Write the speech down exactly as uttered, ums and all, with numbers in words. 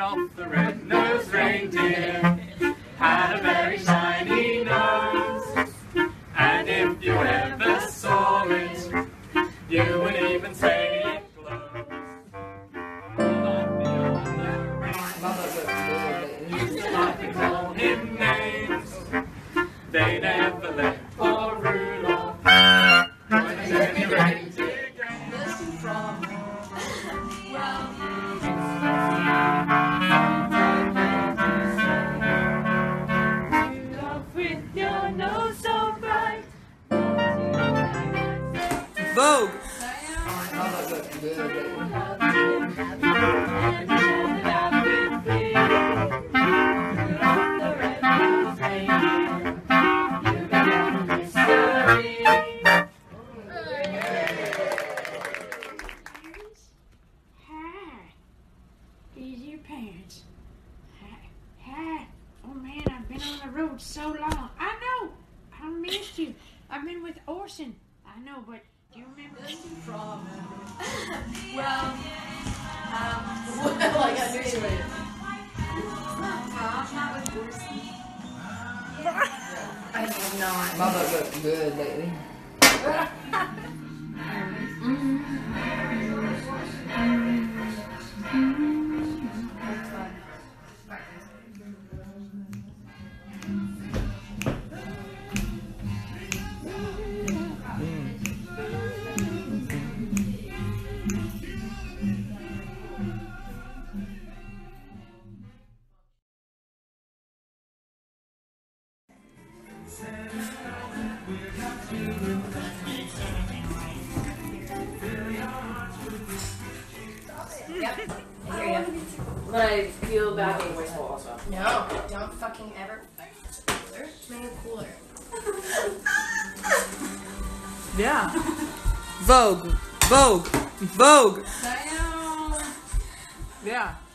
Rudolph the red-nosed reindeer had a very shiny nose, and if you ever saw it, you would even say it glows. Like the older reindeer used to like to call him names. They never let poor Rudolph join any reindeer game. Vogue! These are your parents. Hi. Hi. Oh man, I've been on the road so long. I know. I missed you. I've been with Orson. I know, but do you remember Prom. Well, um, well, I got situated. Prom, not with Orson. I did not. Mama looked good lately. Yep. I hear you. But I feel bad being wasteful also. No, don't fucking ever. Cooler. Make it cooler. Yeah. Vogue. Vogue. Vogue. Damn. Yeah.